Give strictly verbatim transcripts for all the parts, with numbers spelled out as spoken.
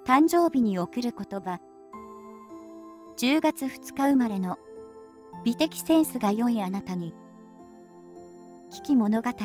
誕生日に贈る言葉。じゅうがつふつか生まれの美的センスが良いあなたに。危機物語。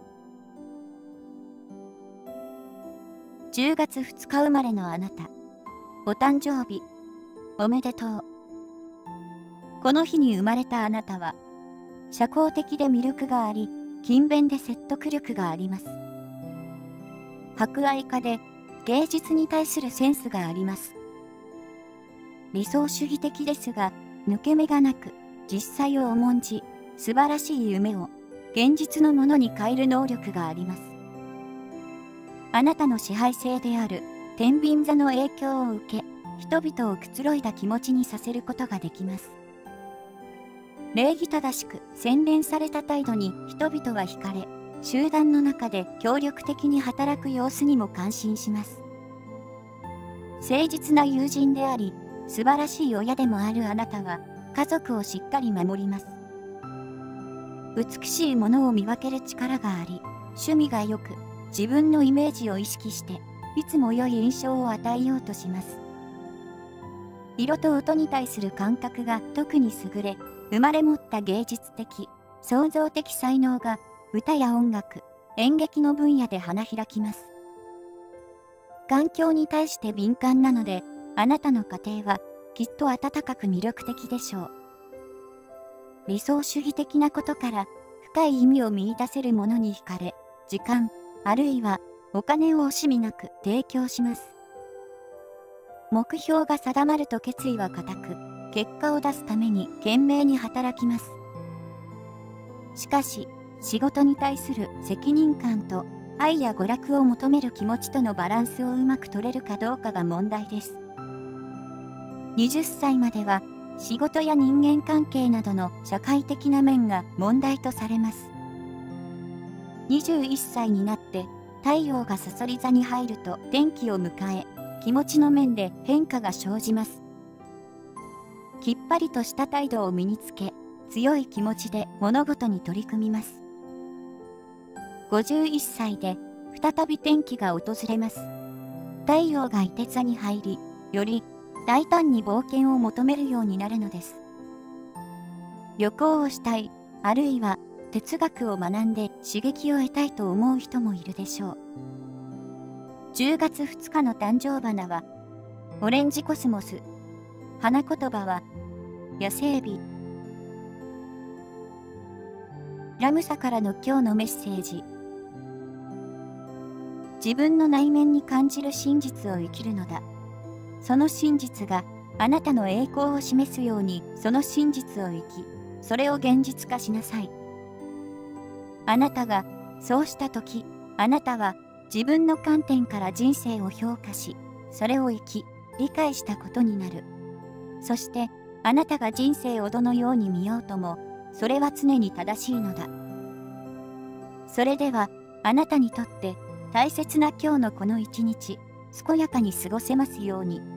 じゅうがつふつか生まれのあなた。お誕生日、おめでとう。この日に生まれたあなたは、社交的で魅力があり、勤勉で説得力があります。博愛家で芸術に対するセンスがあります。理想主義的ですが、抜け目がなく、実際を重んじ、素晴らしい夢を現実のものに変える能力があります。あなたの支配性である天秤座の影響を受け、人々をくつろいだ気持ちにさせることができます。礼儀正しく洗練された態度に人々は惹かれ、集団の中で協力的に働く様子にも感心します。誠実な友人であり、素晴らしい親でもあるあなたは、家族をしっかり守ります。美しいものを見分ける力があり、趣味が良く、自分のイメージを意識して、いつも良い印象を与えようとします。色と音に対する感覚が特に優れ、生まれ持った芸術的、創造的才能が歌や音楽、演劇の分野で花開きます。環境に対して敏感なので、あなたの家庭はきっと温かく魅力的でしょう。理想主義的なことから深い意味を見出せるものに惹かれ、時間、あるいはお金を惜しみなく提供します。目標が定まると決意は固く、結果を出すために懸命に働きます。しかし、仕事に対する責任感と愛や娯楽を求める気持ちとのバランスをうまく取れるかどうかが問題です。はたちまでは仕事や人間関係などの社会的な面が問題とされます。はたちになって太陽が蠍座に入ると転機を迎え、気持ちの面で変化が生じます。きっぱりとした態度を身につけ、強い気持ちで物事に取り組みます。ごじゅういっさいで再び転機が訪れます。太陽が射手座に入り、より大胆に冒険を求めるようになるのです。旅行をしたい、あるいは哲学を学んで刺激を得たいと思う人もいるでしょう。じゅうがつふつかの誕生花は、オレンジコスモス。花言葉は、野生美。ラムサからの今日のメッセージ。自分の内面に感じる真実を生きるのだ。その真実があなたの栄光を示すように、その真実を生き、それを現実化しなさい。あなたがそうしたとき、あなたは自分の観点から人生を評価し、それを生き、理解したことになる。そして、あなたが人生をどのように見ようとも、それは常に正しいのだ。それでは、あなたにとって大切な今日のこの一日、健やかに過ごせますように。